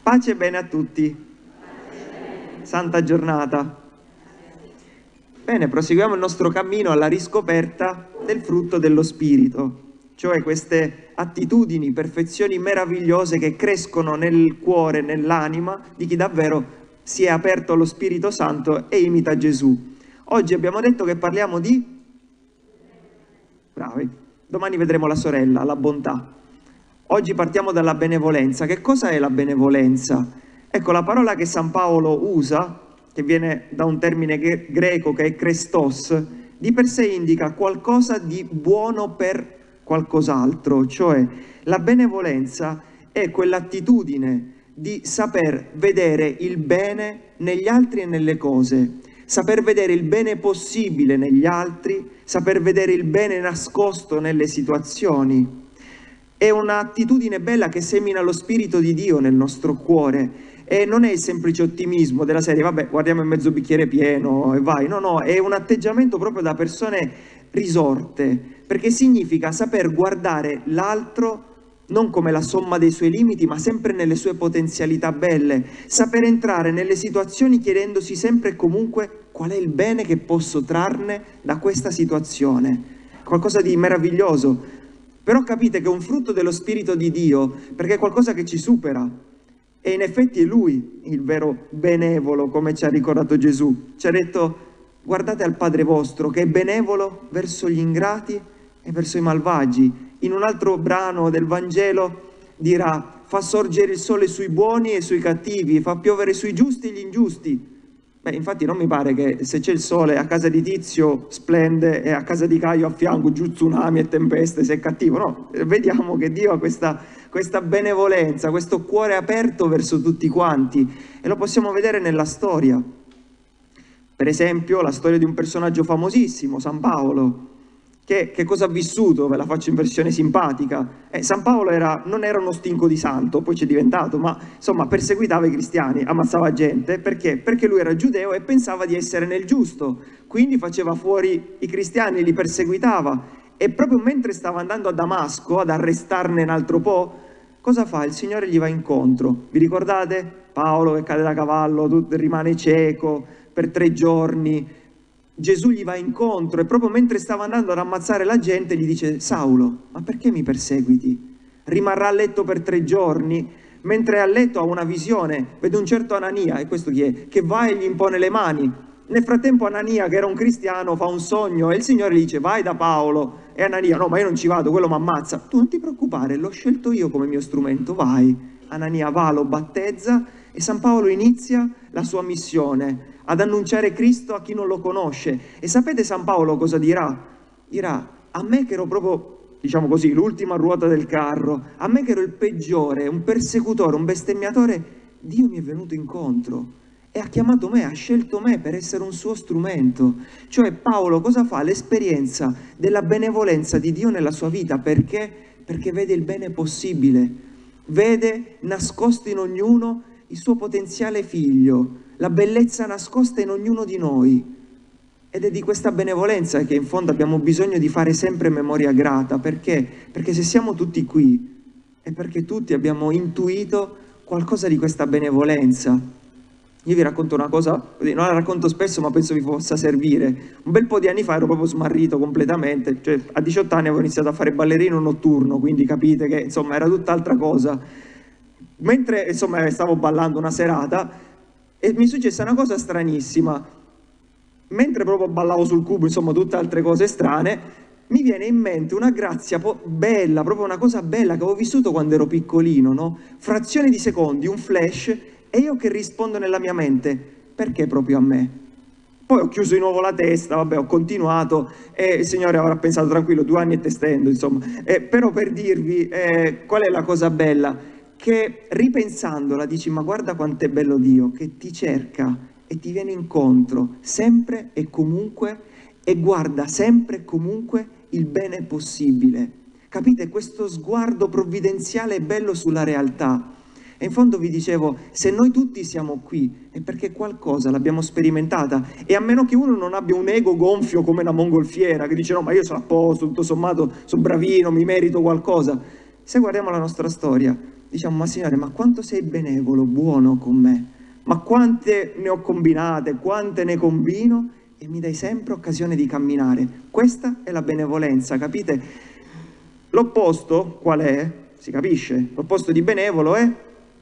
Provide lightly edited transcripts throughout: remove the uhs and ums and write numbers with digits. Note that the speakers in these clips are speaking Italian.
Pace e bene a tutti. Santa giornata. Bene, proseguiamo il nostro cammino alla riscoperta del frutto dello Spirito, cioè queste attitudini, perfezioni meravigliose che crescono nel cuore, nell'anima di chi davvero si è aperto allo Spirito Santo e imita Gesù. Oggi abbiamo detto che parliamo di... Bravi. Domani vedremo la sorella, la bontà. Oggi partiamo dalla benevolenza. Che cosa è la benevolenza? Ecco, la parola che San Paolo usa, che viene da un termine greco che è Christos, di per sé indica qualcosa di buono per qualcos'altro, cioè la benevolenza è quell'attitudine di saper vedere il bene negli altri e nelle cose, saper vedere il bene possibile negli altri, saper vedere il bene nascosto nelle situazioni. È un'attitudine bella che semina lo Spirito di Dio nel nostro cuore e non è il semplice ottimismo della serie, vabbè, guardiamo il mezzo bicchiere pieno e vai. No, è un atteggiamento proprio da persone risorte, perché significa saper guardare l'altro non come la somma dei suoi limiti, ma sempre nelle sue potenzialità belle, saper entrare nelle situazioni chiedendosi sempre e comunque qual è il bene che posso trarne da questa situazione, qualcosa di meraviglioso. Però capite che è un frutto dello Spirito di Dio, perché è qualcosa che ci supera. E in effetti è Lui il vero benevolo, come ci ha ricordato Gesù. Ci ha detto, guardate al Padre vostro, che è benevolo verso gli ingrati e verso i malvagi. In un altro brano del Vangelo dirà, fa sorgere il sole sui buoni e sui cattivi, fa piovere sui giusti e gli ingiusti. Beh, infatti non mi pare che se c'è il sole a casa di Tizio splende e a casa di Caio a fianco giù tsunami e tempeste se è cattivo. No, vediamo che Dio ha questa benevolenza, questo cuore aperto verso tutti quanti e lo possiamo vedere nella storia. Per esempio la storia di un personaggio famosissimo, San Paolo, che cosa ha vissuto? Ve la faccio in versione simpatica. San Paolo non era uno stinco di santo, poi c'è diventato, ma insomma perseguitava i cristiani, ammazzava gente, perché? Perché lui era giudeo e pensava di essere nel giusto, quindi faceva fuori i cristiani, li perseguitava, e proprio mentre stava andando a Damasco ad arrestarne un altro po', cosa fa? Il Signore gli va incontro. Vi ricordate? Paolo che cade da cavallo, rimane cieco per 3 giorni, Gesù gli va incontro e proprio mentre stava andando ad ammazzare la gente gli dice, Saulo, ma perché mi perseguiti? Rimarrà a letto per 3 giorni, mentre è a letto ha una visione, vede un certo Anania, e questo chi è? Che va e gli impone le mani. Nel frattempo Anania, che era un cristiano, fa un sogno e il Signore gli dice, vai da Paolo. E Anania, no, ma io non ci vado, quello mi ammazza. Tu non ti preoccupare, l'ho scelto io come mio strumento, vai. Anania va, lo battezza e San Paolo inizia la sua missione ad annunciare Cristo a chi non lo conosce. E sapete San Paolo cosa dirà? Dirà, a me che ero proprio, diciamo così, l'ultima ruota del carro, a me che ero il peggiore, un persecutore, un bestemmiatore, Dio mi è venuto incontro e ha chiamato me, ha scelto me per essere un suo strumento. Cioè Paolo cosa fa? L'esperienza della benevolenza di Dio nella sua vita, perché? Perché vede il bene possibile, vede nascosto in ognuno il suo potenziale figlio, la bellezza nascosta in ognuno di noi. Ed è di questa benevolenza che in fondo abbiamo bisogno di fare sempre memoria grata. Perché? Perché se siamo tutti qui è perché tutti abbiamo intuito qualcosa di questa benevolenza. Io vi racconto una cosa, non la racconto spesso ma penso vi possa servire. Un bel po' di anni fa ero proprio smarrito completamente, cioè a 18 anni avevo iniziato a fare ballerino notturno, quindi capite che insomma era tutt'altra cosa. Mentre insomma stavo ballando una serata e mi è successa una cosa stranissima, mentre proprio ballavo sul cubo, insomma tutte altre cose strane, mi viene in mente una grazia bella, proprio una cosa bella che avevo vissuto quando ero piccolino, no? Frazioni di secondi, un flash, e io che rispondo nella mia mente, perché proprio a me? Poi ho chiuso di nuovo la testa, vabbè, ho continuato e il Signore avrà pensato tranquillo, 2 anni e te stendo, insomma. Però per dirvi qual è la cosa bella, che ripensandola dici, ma guarda quanto è bello Dio, che ti cerca e ti viene incontro sempre e comunque e guarda sempre e comunque il bene possibile. Capite? Questo sguardo provvidenziale e bello sulla realtà. E in fondo vi dicevo, se noi tutti siamo qui è perché qualcosa l'abbiamo sperimentata, e a meno che uno non abbia un ego gonfio come una mongolfiera che dice no ma io sono a posto, tutto sommato sono bravino, mi merito qualcosa. Se guardiamo la nostra storia diciamo, ma Signore, ma quanto sei benevolo, buono con me, ma quante ne ho combinate, quante ne combino e mi dai sempre occasione di camminare. Questa è la benevolenza, capite? L'opposto qual è? Si capisce? L'opposto di benevolo è?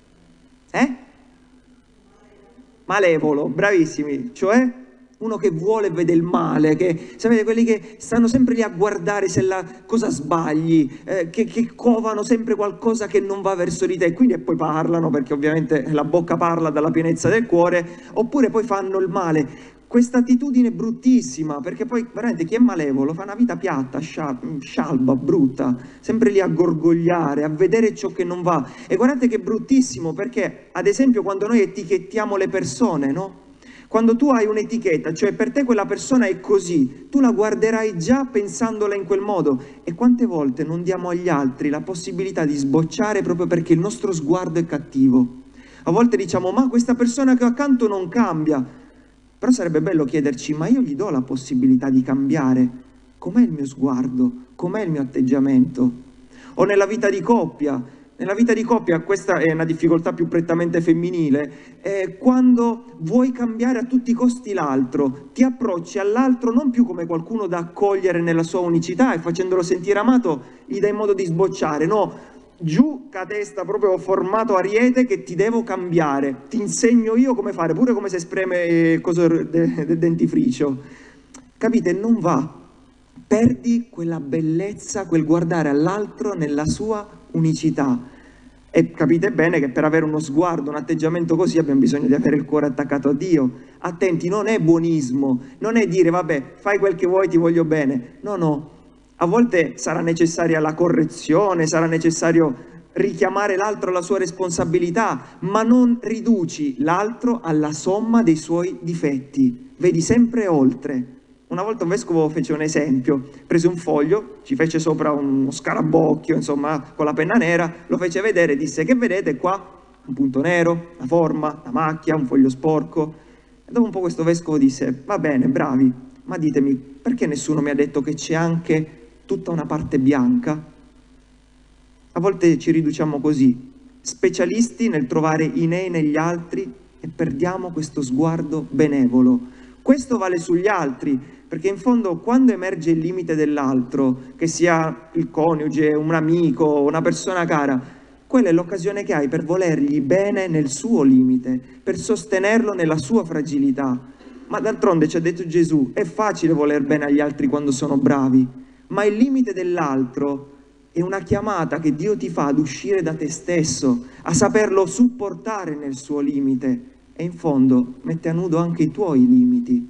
Malevolo, bravissimi, cioè uno che vuole vede il male, che sapete quelli che stanno sempre lì a guardare se la cosa sbagli, che covano sempre qualcosa che non va verso di te, quindi e poi parlano, perché ovviamente la bocca parla dalla pienezza del cuore, oppure poi fanno il male. Questa attitudine è bruttissima, perché poi veramente chi è malevolo fa una vita piatta, scialba, brutta, sempre lì a gorgogliare, a vedere ciò che non va. E guardate che è bruttissimo, perché ad esempio quando noi etichettiamo le persone, no? Quando tu hai un'etichetta, cioè per te quella persona è così, tu la guarderai già pensandola in quel modo. E quante volte non diamo agli altri la possibilità di sbocciare proprio perché il nostro sguardo è cattivo? A volte diciamo, ma questa persona che ho accanto non cambia. Però sarebbe bello chiederci, ma io gli do la possibilità di cambiare? Com'è il mio sguardo? Com'è il mio atteggiamento? O nella vita di coppia? Nella vita di coppia, questa è una difficoltà più prettamente femminile, quando vuoi cambiare a tutti i costi l'altro, ti approcci all'altro non più come qualcuno da accogliere nella sua unicità e facendolo sentire amato gli dai modo di sbocciare, no, giù ca testa, proprio formato ariete che ti devo cambiare, ti insegno io come fare, pure come si espreme del dentifricio. Capite? Non va. Perdi quella bellezza, quel guardare all'altro nella sua unicità. E capite bene che per avere uno sguardo, un atteggiamento così abbiamo bisogno di avere il cuore attaccato a Dio. Attenti, non è buonismo, non è dire vabbè, fai quel che vuoi, ti voglio bene. No, no. A volte sarà necessaria la correzione, sarà necessario richiamare l'altro alla sua responsabilità, ma non riduci l'altro alla somma dei suoi difetti. Vedi sempre oltre. Una volta un vescovo fece un esempio, prese un foglio, ci fece sopra uno scarabocchio, insomma, con la penna nera, lo fece vedere e disse: che vedete qua? Un punto nero, una forma, una macchia, un foglio sporco. E dopo un po' questo vescovo disse: va bene, bravi, ma ditemi, perché nessuno mi ha detto che c'è anche tutta una parte bianca? A volte ci riduciamo così, specialisti nel trovare i nei negli altri e perdiamo questo sguardo benevolo. Questo vale sugli altri, perché in fondo quando emerge il limite dell'altro, che sia il coniuge, un amico, una persona cara, quella è l'occasione che hai per volergli bene nel suo limite, per sostenerlo nella sua fragilità. Ma d'altronde ci ha detto Gesù, è facile voler bene agli altri quando sono bravi, ma il limite dell'altro è una chiamata che Dio ti fa ad uscire da te stesso, a saperlo supportare nel suo limite e in fondo mette a nudo anche i tuoi limiti.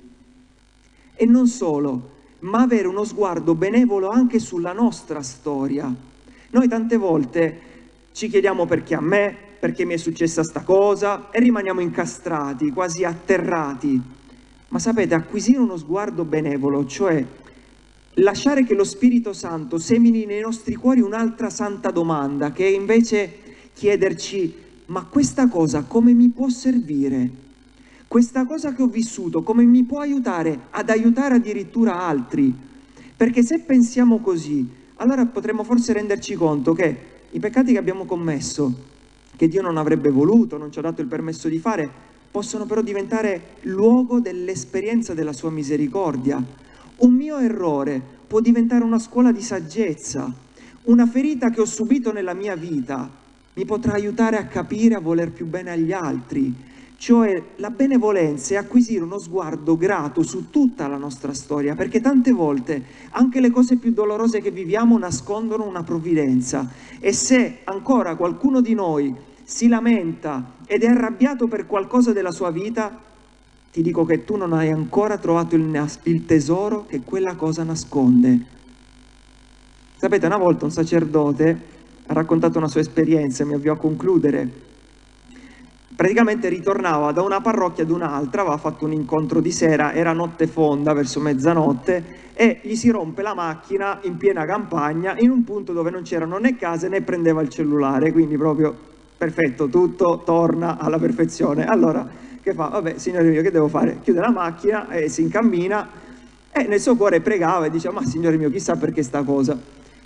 E non solo, ma avere uno sguardo benevolo anche sulla nostra storia. Noi tante volte ci chiediamo perché a me, perché mi è successa sta cosa e rimaniamo incastrati, quasi atterrati. Ma sapete, acquisire uno sguardo benevolo, cioè lasciare che lo Spirito Santo semini nei nostri cuori un'altra santa domanda, che è invece chiederci: ma questa cosa come mi può servire? Questa cosa che ho vissuto come mi può aiutare ad aiutare addirittura altri? Perché se pensiamo così, allora potremmo forse renderci conto che i peccati che abbiamo commesso, che Dio non avrebbe voluto, non ci ha dato il permesso di fare, possono però diventare luogo dell'esperienza della sua misericordia. Un mio errore può diventare una scuola di saggezza. Una ferita che ho subito nella mia vita mi potrà aiutare a capire, a voler più bene agli altri. Cioè la benevolenza è acquisire uno sguardo grato su tutta la nostra storia, perché tante volte anche le cose più dolorose che viviamo nascondono una provvidenza. E se ancora qualcuno di noi si lamenta ed è arrabbiato per qualcosa della sua vita, ti dico che tu non hai ancora trovato il tesoro che quella cosa nasconde. Sapete, una volta un sacerdote ha raccontato una sua esperienza, mi avvio a concludere. Praticamente ritornava da una parrocchia ad un'altra, aveva fatto un incontro di sera, era notte fonda, verso mezzanotte, e gli si rompe la macchina in piena campagna, in un punto dove non c'erano né case né prendeva il cellulare, quindi proprio perfetto, tutto torna alla perfezione. Allora, che fa? Vabbè, Signore mio, che devo fare? Chiude la macchina e si incammina, e nel suo cuore pregava e diceva: ma Signore mio, chissà perché sta cosa.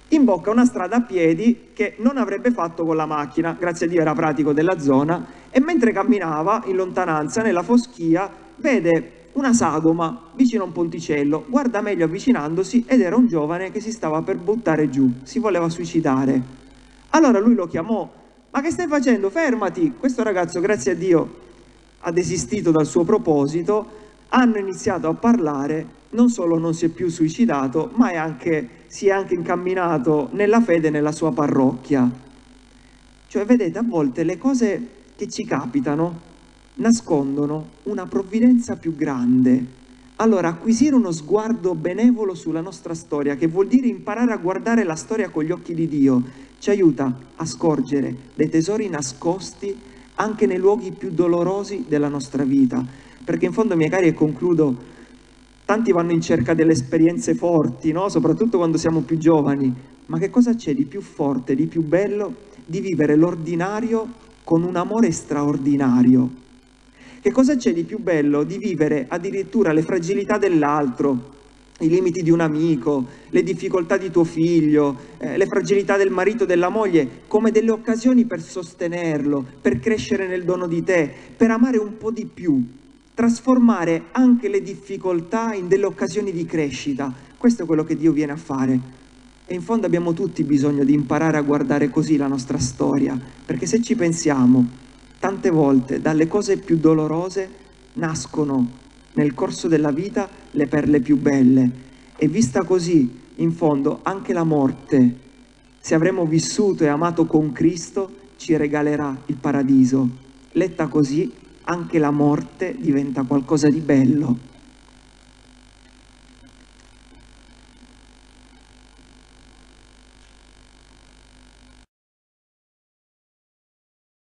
imbocca una strada a piedi che non avrebbe fatto con la macchina, grazie a Dio era pratico della zona, e mentre camminava in lontananza nella foschia vede una sagoma vicino a un ponticello, guarda meglio avvicinandosi ed era un giovane che si stava per buttare giù, si voleva suicidare. Allora lui lo chiamò: ma che stai facendo? Fermati! Questo ragazzo, grazie a Dio, ha desistito dal suo proposito, hanno iniziato a parlare, non solo non si è più suicidato, ma si è anche incamminato nella fede nella sua parrocchia. Cioè, vedete, a volte le cose che ci capitano nascondono una provvidenza più grande. Allora, acquisire uno sguardo benevolo sulla nostra storia, che vuol dire imparare a guardare la storia con gli occhi di Dio, ci aiuta a scorgere dei tesori nascosti anche nei luoghi più dolorosi della nostra vita. Perché in fondo, miei cari, e concludo, tanti vanno in cerca delle esperienze forti, no? Soprattutto quando siamo più giovani, ma che cosa c'è di più forte, di più bello di vivere l'ordinario con un amore straordinario? Che cosa c'è di più bello di vivere addirittura le fragilità dell'altro, i limiti di un amico, le difficoltà di tuo figlio, le fragilità del marito e della moglie, come delle occasioni per sostenerlo, per crescere nel dono di te, per amare un po' di più, trasformare anche le difficoltà in delle occasioni di crescita. Questo è quello che Dio viene a fare. E in fondo abbiamo tutti bisogno di imparare a guardare così la nostra storia, perché se ci pensiamo, tante volte dalle cose più dolorose nascono nel corso della vita le perle più belle. E vista così, in fondo, anche la morte, se avremo vissuto e amato con Cristo, ci regalerà il paradiso. Letta così, anche la morte diventa qualcosa di bello.